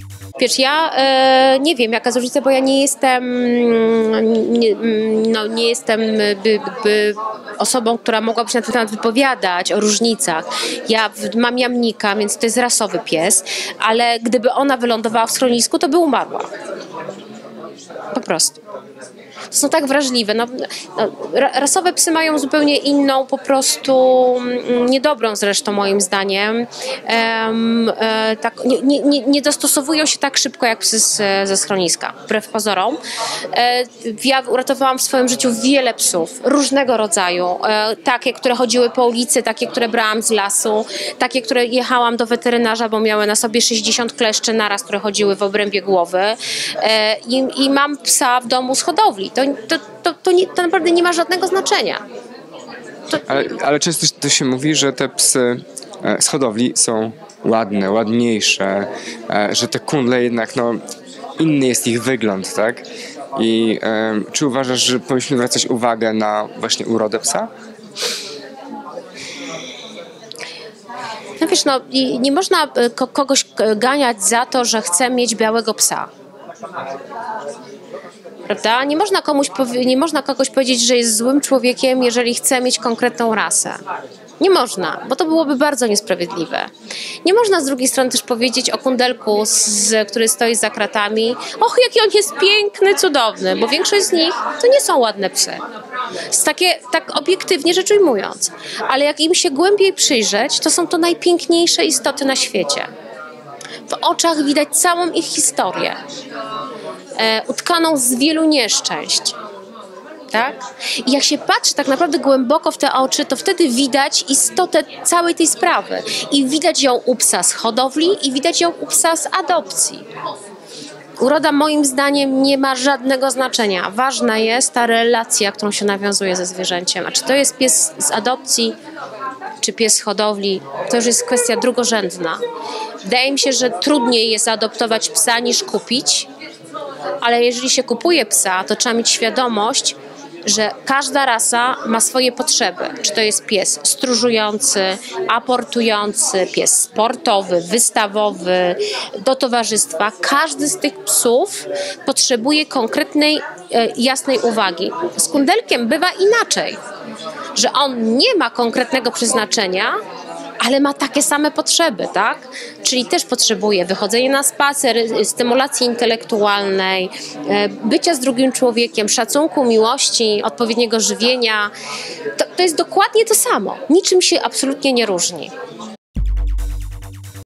Wiesz, ja nie wiem, jaka jest różnica, bo ja nie jestem, nie jestem osobą, która mogłaby się na ten temat wypowiadać o różnicach. Ja mam jamnika, więc to jest rasowy pies, ale gdyby ona wylądowała w schronisku, to by umarła. Po prostu. To są tak wrażliwe. Rasowe psy mają zupełnie inną, po prostu niedobrą zresztą moim zdaniem. Tak, nie dostosowują się tak szybko jak psy ze schroniska, wbrew pozorom. Ja uratowałam w swoim życiu wiele psów, różnego rodzaju. Takie, które chodziły po ulicy, takie, które brałam z lasu, takie, które jechałam do weterynarza, bo miały na sobie 60 kleszczy naraz, które chodziły w obrębie głowy. I mam psa w domu z hodowli. To naprawdę nie ma żadnego znaczenia. Ale często to się mówi, że te psy z hodowli są ładne, ładniejsze, że te kundle jednak, inny jest ich wygląd, tak? I czy uważasz, że powinniśmy zwracać uwagę na właśnie urodę psa? Wiesz, nie można kogoś ganiać za to, że chce mieć białego psa. Prawda? Nie można kogoś powiedzieć, że jest złym człowiekiem, jeżeli chce mieć konkretną rasę. Nie można, bo to byłoby bardzo niesprawiedliwe. Nie można z drugiej strony też powiedzieć o kundelku, który stoi za kratami: och, jaki on jest piękny, cudowny, bo większość z nich to nie są ładne psy. Tak obiektywnie rzecz ujmując. Ale jak im się głębiej przyjrzeć, to są to najpiękniejsze istoty na świecie. W oczach widać całą ich historię. Utkaną z wielu nieszczęść. Tak? I jak się patrzy tak naprawdę głęboko w te oczy, to wtedy widać istotę całej tej sprawy. I widać ją u psa z hodowli i widać ją u psa z adopcji. Uroda moim zdaniem nie ma żadnego znaczenia. Ważna jest ta relacja, którą się nawiązuje ze zwierzęciem. A czy to jest pies z adopcji, czy pies z hodowli, to już jest kwestia drugorzędna. Wydaje mi się, że trudniej jest adoptować psa niż kupić, ale jeżeli się kupuje psa, to trzeba mieć świadomość, że każda rasa ma swoje potrzeby. Czy to jest pies stróżujący, aportujący, pies sportowy, wystawowy, do towarzystwa. Każdy z tych psów potrzebuje konkretnej, jasnej uwagi. Z kundelkiem bywa inaczej, że on nie ma konkretnego przeznaczenia, ale ma takie same potrzeby, tak? Czyli też potrzebuje wychodzenia na spacer, stymulacji intelektualnej, bycia z drugim człowiekiem, szacunku, miłości, odpowiedniego żywienia. To jest dokładnie to samo. Niczym się absolutnie nie różni.